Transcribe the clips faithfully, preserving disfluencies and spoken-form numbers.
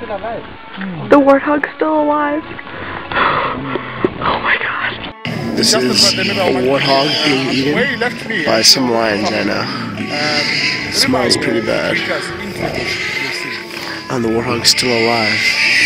The warthog's still alive. Oh my god. This is a warthog being eaten by some lions right now. It smells pretty bad. And the warthog's still alive.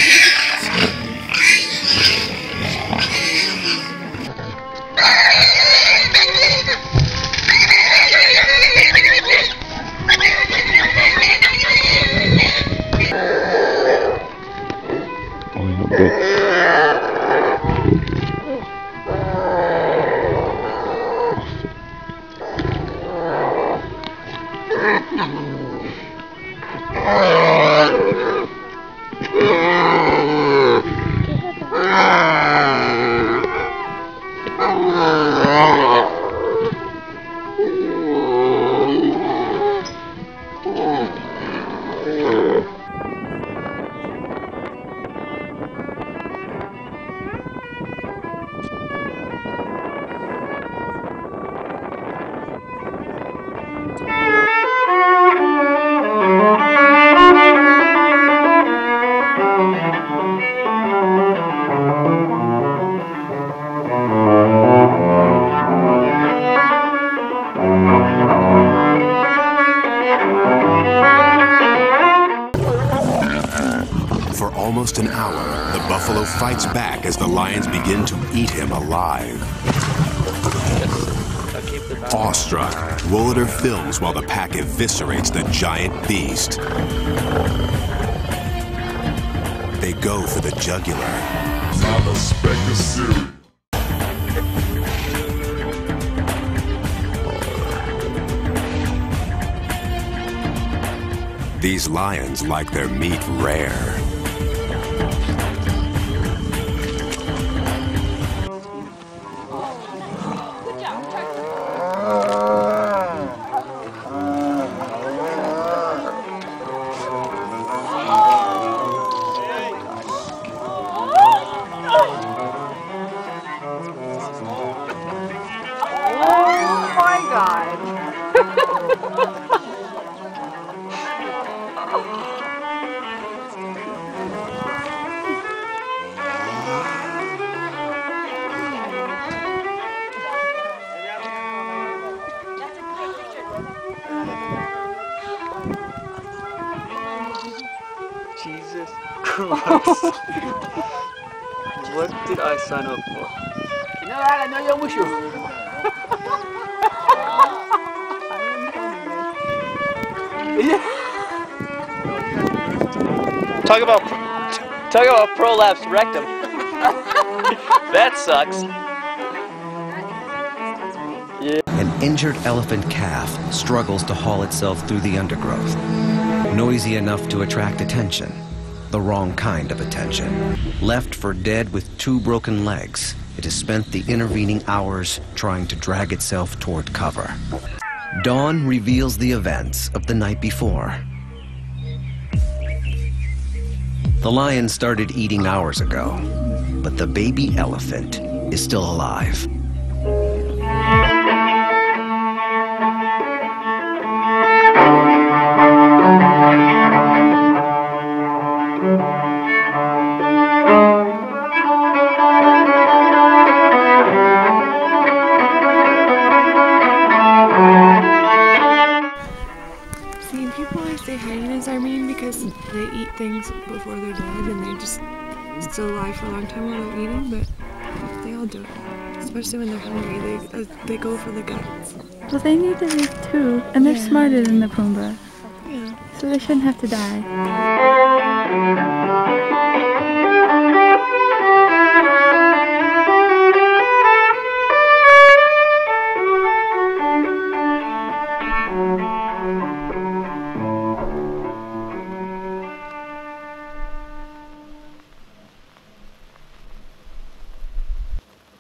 For almost an hour, the buffalo fights back as the lions begin to eat him alive. Awestruck, Woliter films while the pack eviscerates the giant beast. They go for the jugular. These lions like their meat rare. Oh my god. Jesus Christ. What did I sign up for? Talk about talk about prolapsed rectum. That sucks. Yeah. An injured elephant calf struggles to haul itself through the undergrowth. Noisy enough to attract attention. The wrong kind of attention. Left for dead with two broken legs, it has spent the intervening hours trying to drag itself toward cover. Dawn reveals the events of the night before. The lion started eating hours ago, but the baby elephant is still alive. See, people always say hyenas are mean because they eat things before they're dead and they're just still alive for a long time while they're eating, but they all do it. Especially when they're hungry, they, uh, they go for the guts. Well, they need to live too, and they're Yeah. smarter than the Pumbaa. Yeah. So they shouldn't have to die.